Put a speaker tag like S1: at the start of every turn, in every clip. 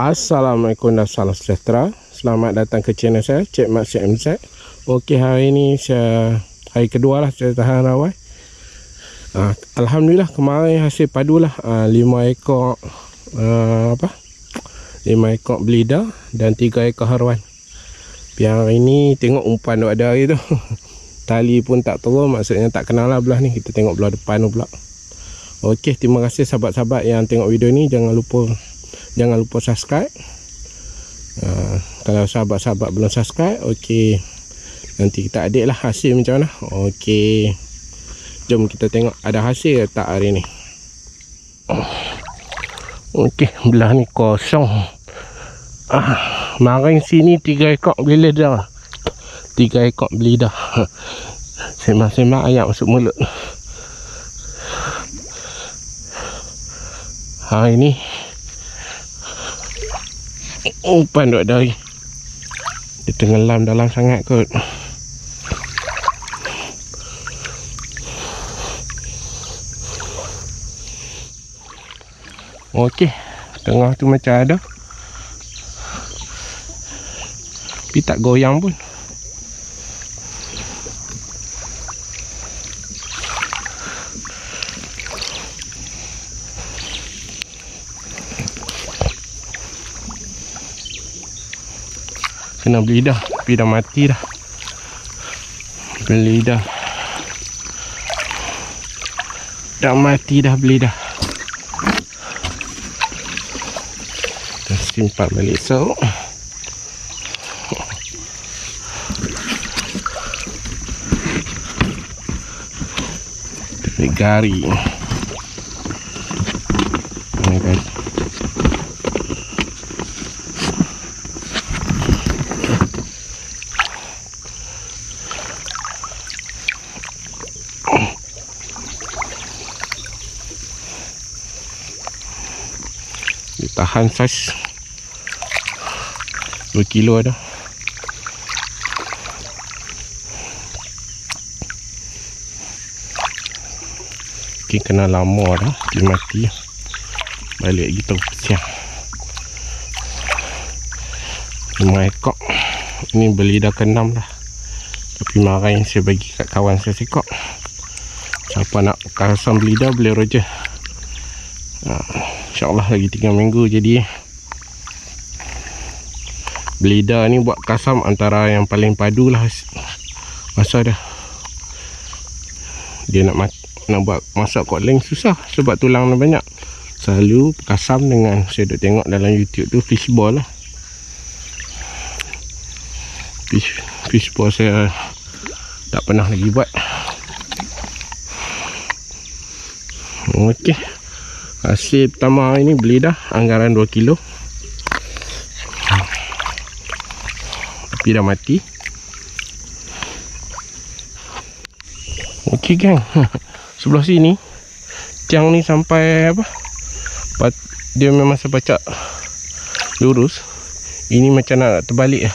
S1: Assalamualaikum dan salam sejahtera. Selamat datang ke channel saya, Cik Mat Syed MZ. Okey, hari ini hari kedua lah saya tahan rawai. Alhamdulillah kemarin hasil padu lah 5 ekor 5 ekor belida dan 3 ekor haruan. Yang hari ini tengok umpan duk ada hari tu. Tali pun tak turun, maksudnya tak kenal lah belah ni. Kita tengok belah depan tu pula. Okey, terima kasih sahabat-sahabat yang tengok video ni. Jangan lupa subscribe. Kalau sahabat-sahabat belum subscribe, okey, nanti kita adik lah hasil macam mana. Okey, jom kita tengok ada hasil tak hari ni. Okey, belah ni kosong. Maring sini 3 ekor belida. 3 ekor belida. Semak-semak ayam masuk mulut. Hari ni umpan duk dari. Dia tenggelam dalam sangat kot. Okey, tengah tu macam ada, tapi tak goyang pun. Kena belida, tapi dah mati dah. Belida dah mati dah, belida. Kita simpan balik so. Tarik gari. Tahan saiz 2 kilo ada. Mungkin kena lama dah, dia mati. Balik lagi tu siang. 5 ekor. Ini beli dah ke-6 dah. Tapi marah saya bagi kat kawan saya sekok. Siapa nak kasam belida boleh roja. InsyaAllah lagi 3 minggu jadi. Belida ni buat kasam antara yang paling padu lah masa dah. Dia nak buat masak kotling susah sebab tulang dia banyak. Selalu kasam dengan, saya duk tengok dalam YouTube tu, fishball lah. Fishball saya tak pernah lagi buat. Okey, hasil pertama ini belida anggaran 2 kilo. Tapi dah mati. Okey gang, sebelah sini tiang ni sampai dia memang sepacak lurus. Ini macam nak terbalik lah.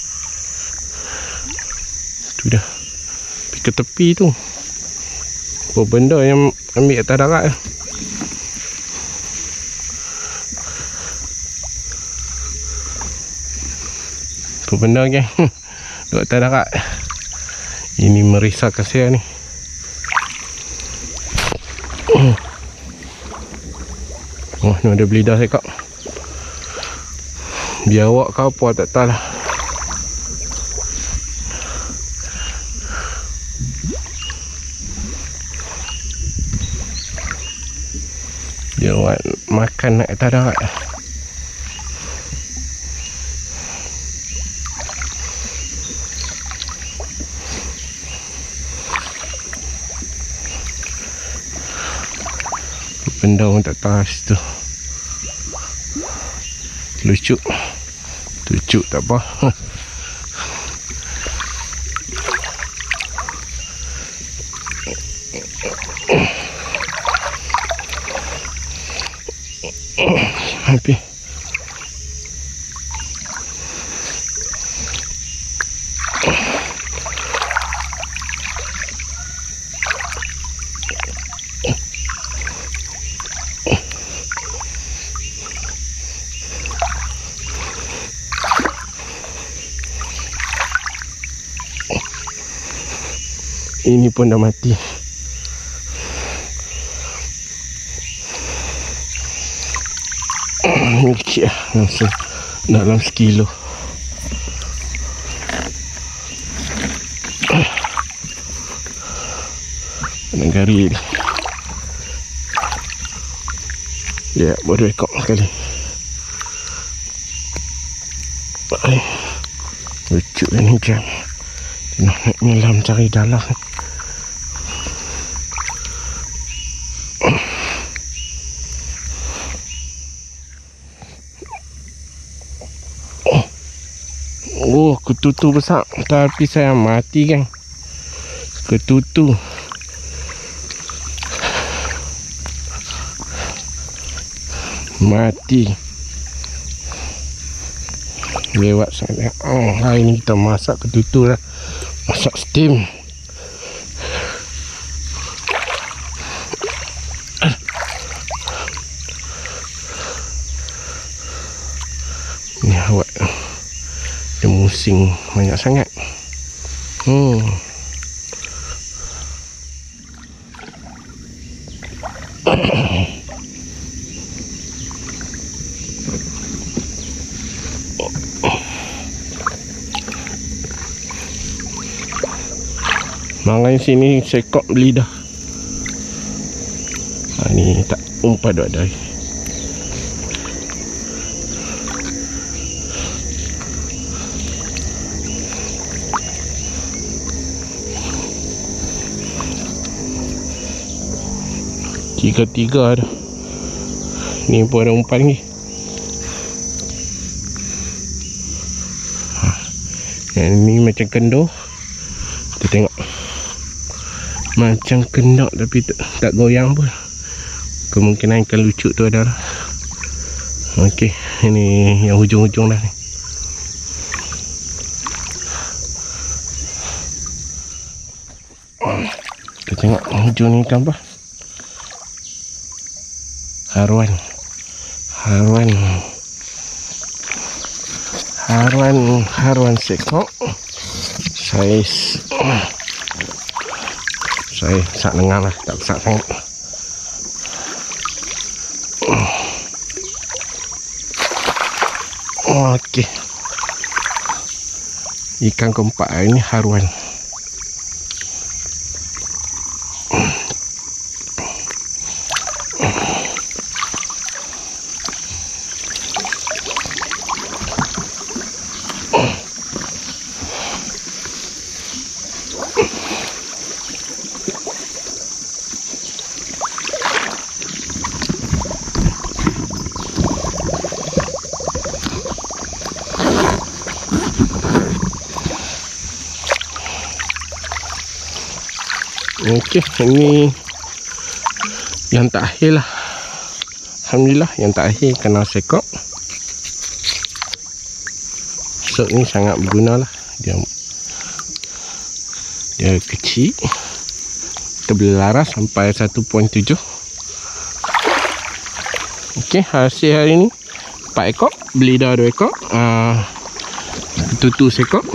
S1: Tu dah pergi ke tepi tu. Apa benda yang ambil atas darat lah. Apa benda kan duk atas darat. Ini merisaukan saya ni. Oh, ni ada belida saya kak. Biawak ke apa tak tahu lah. Dia buat makan nak atas darat. Benda pun tak tahu situ. Lucuk tak apa. Habis. Ini pun dah mati. Ini kecil lah, langsung dalam sekilo. Negari ni. Ya, baru ekor sekali. Baik. Lucu ni jam. Nak nyelam cari dalam. Oh, ketutu besar. Tapi saya mati kan. Ketutu. Mati. Lewat sana. Oh, hari ni kita masak ketutu lah. Masak steam. Ni awak. Dia musing banyak sangat. Mangai sini sekok lidah. Ni tak umpan dua dari. Tiga-tiga dah. Ni pun ada umpan ni. Yang ni macam kendor. Kita tengok. Macam kendor tapi tak goyang pun. Kemungkinan ikan lucu tu ada lah. Okey, ini yang hujung-hujung dah ni. Kita tengok hujung ni ikan apa. Haruan. Haruan sekok. Saiz saya sak lengan lah, tak besar sangat. Okey. Ikan keempat ini haruan. Okey, ini yang terakhir lah. Alhamdulillah yang terakhir kena sekok. Sok ni sangat berguna lah. Dia kecil. Kita boleh laras sampai 1.7. Okey, hasil hari ni 4 ekor, belida 2 ekor, tutu sekok.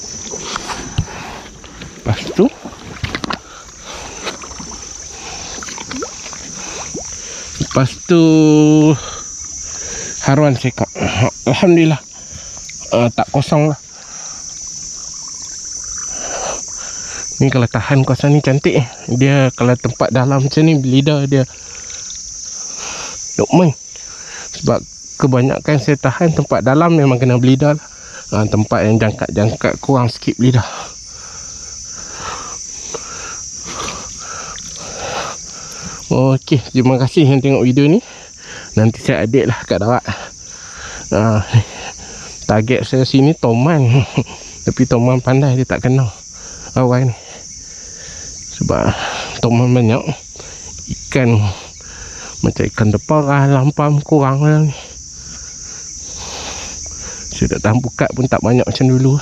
S1: Lepas tu haruan sekok. Alhamdulillah tak kosong lah. Ni kalau tahan kawasan ni cantik. Dia kalau tempat dalam macam ni, belida dia duk main. Sebab kebanyakan saya tahan tempat dalam memang kena belida lah. Tempat yang jangkat-jangkat kurang sikit belida. Okey, terima kasih yang tengok video ni. Nanti saya update lah kat darat. Target saya sini toman. Tapi toman pandai, dia tak kena awal ni. Sebab toman banyak. Ikan macam ikan deparah, lampam kurang lah ni. Saya tak tahan buka pun tak banyak macam dulu.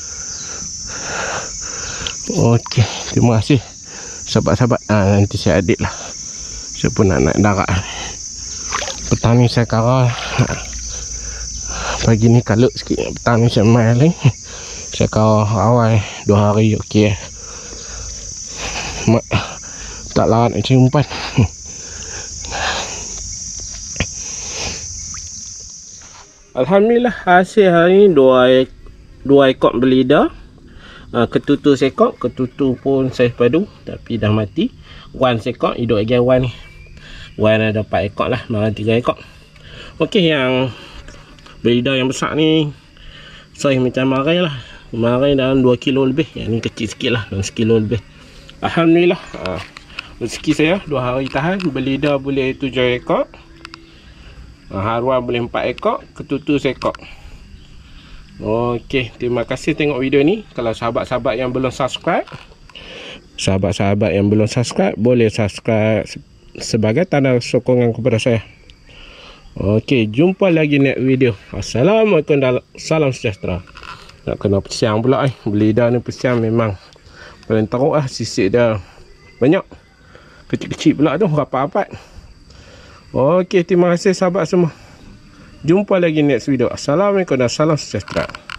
S1: Okey, terima kasih sahabat-sahabat. Nanti saya update lah. Saya pun nak naik darat. Petang ni saya kara. Pagi ni kalut sikit. Petang ni saya main lagi. Saya kara awal 2 hari. Okey. Tak larat macam umpan. Alhamdulillah, hasil hari ni dua ekor belida. Ketutu sekok, ketutu pun saiz padu tapi dah mati. Wan sekok, hidup lagi wan ni. Wan ada 4 ekor lah, malah 3 ekor. Okey, yang belida yang besar ni saiz macam marai lah. Marai dalam 2 kilo lebih. Yang ni kecil sikit lah, dalam 1 kilo lebih. Alhamdulillah, rezeki saya 2 hari tahan. Belida boleh 7 ekor, haruan boleh 4 ekor, ketutu sekok. Okey, terima kasih tengok video ni. Kalau sahabat-sahabat yang belum subscribe, boleh subscribe sebagai tanda sokongan kepada saya. Okey, jumpa lagi next video. Assalamualaikum dan salam sejahtera. Nak kena pesiang pula belida ni, pesiang memang paling teruk lah. Sisik dia banyak, kecil-kecil pula tu, rapat-rapat. Okey, terima kasih sahabat semua. Jumpa lagi next video. Assalamualaikum dan salam sejahtera.